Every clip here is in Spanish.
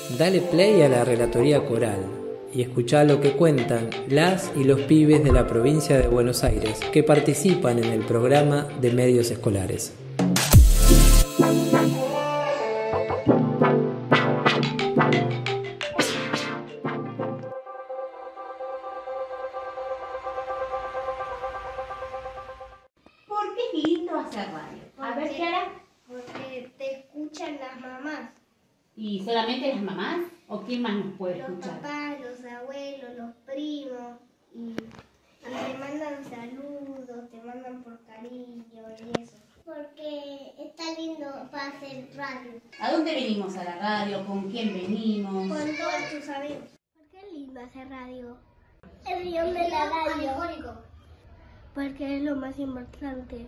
Dale play a la relatoría coral y escuchá lo que cuentan las y los pibes de la provincia de Buenos Aires que participan en el programa de medios escolares. ¿Por qué es lindo hacer radio? A ver, Clara. Porque te escuchan las mamás. ¿Y solamente las mamás? ¿O quién más nos puede Los escuchar? papás, los abuelos, los primos. Y te mandan saludos, te mandan por cariño y eso. Porque está lindo para hacer radio. ¿A dónde venimos a la radio? ¿Con quién venimos? Con todos tus amigos. ¿Por qué es lindo hacer radio? El guión de la radio. Porque es lo más importante.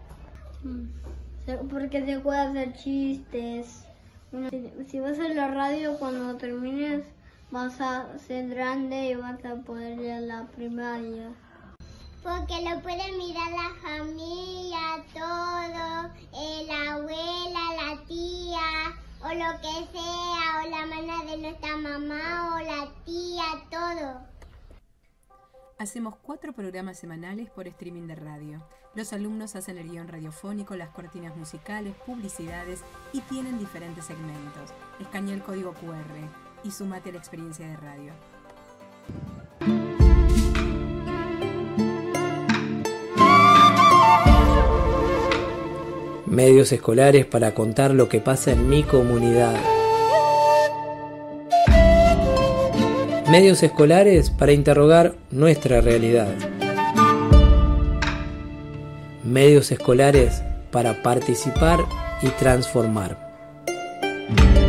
Porque se puede hacer chistes. Si vas a la radio, cuando termines vas a ser grande y vas a poder ir a la primaria. Porque lo puede mirar la familia, todo, la abuela, la tía, o lo que sea, o la hermana de nuestra mamá, o la tía, todo. Hacemos 4 programas semanales por streaming de radio. Los alumnos hacen el guión radiofónico, las cortinas musicales, publicidades y tienen diferentes segmentos. Escanea el código QR y sumate a la experiencia de radio. Medios escolares para contar lo que pasa en mi comunidad. Medios escolares para interrogar nuestra realidad. Medios escolares para participar y transformar.